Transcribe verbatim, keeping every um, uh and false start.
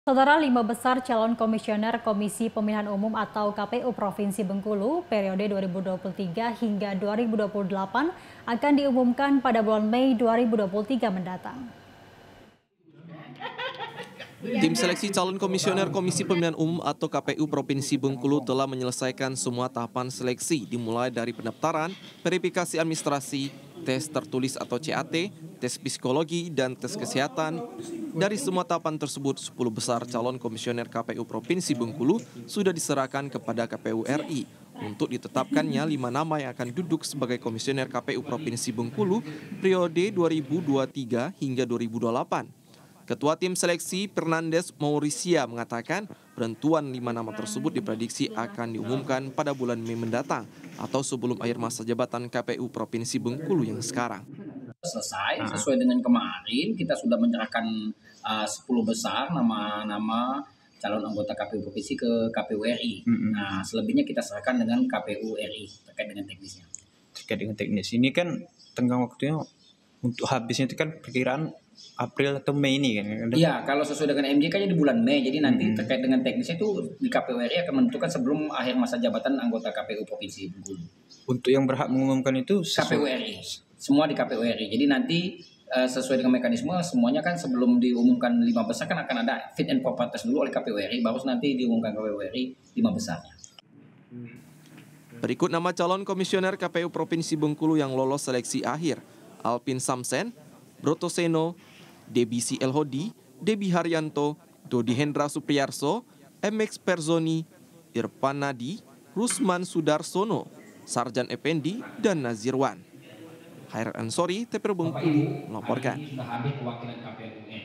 Saudara, lima besar calon komisioner Komisi Pemilihan Umum atau K P U Provinsi Bengkulu periode dua ribu dua puluh tiga hingga dua ribu dua puluh delapan akan diumumkan pada bulan Mei dua ribu dua puluh tiga mendatang. Tim seleksi calon komisioner Komisi Pemilihan Umum atau K P U Provinsi Bengkulu telah menyelesaikan semua tahapan seleksi dimulai dari pendaftaran, verifikasi administrasi, tes tertulis atau C A T, tes psikologi, dan tes kesehatan. Dari semua tahapan tersebut, sepuluh besar calon komisioner K P U Provinsi Bengkulu sudah diserahkan kepada K P U R I untuk ditetapkannya lima nama yang akan duduk sebagai komisioner K P U Provinsi Bengkulu periode dua ribu dua puluh tiga hingga dua ribu dua puluh delapan. Ketua Tim Seleksi Fernandes Maurisia mengatakan penentuan lima nama tersebut diprediksi akan diumumkan pada bulan Mei mendatang atau sebelum akhir masa jabatan K P U Provinsi Bengkulu yang sekarang. Selesai sesuai dengan kemarin kita sudah menyerahkan uh, sepuluh besar nama-nama calon anggota K P U Provinsi ke K P U R I. Mm-hmm. Nah, selebihnya kita serahkan dengan K P U R I terkait dengan teknisnya. Terkait dengan teknis ini kan tenggang waktunya untuk habisnya itu kan perkiraan April atau Mei ini kan? Iya, kalau sesuai dengan M J K-nya di bulan Mei. Jadi nanti hmm. terkait dengan teknisnya itu di K P U R I akan menentukan sebelum akhir masa jabatan anggota K P U Provinsi Bengkulu. Untuk yang berhak mengumumkan itu sesuai... K P U R I, semua di K P U R I. Jadi nanti uh, sesuai dengan mekanisme semuanya kan sebelum diumumkan lima besar kan akan ada fit and proper test dulu oleh K P U R I, baru nanti diumumkan K P U R I lima besarnya. Berikut nama calon komisioner K P U Provinsi Bengkulu yang lolos seleksi akhir: Alpin Samsen, Broto Seno, Debi C. Elhodi, Debi Haryanto, Dodi Hendra Supriyarso, M X Perzoni, Irfan Nadi, Rusman Sudarsono, Sarjan Effendi, dan Nazirwan. Khairat Ansori, T P R Bengkulu, melaporkan.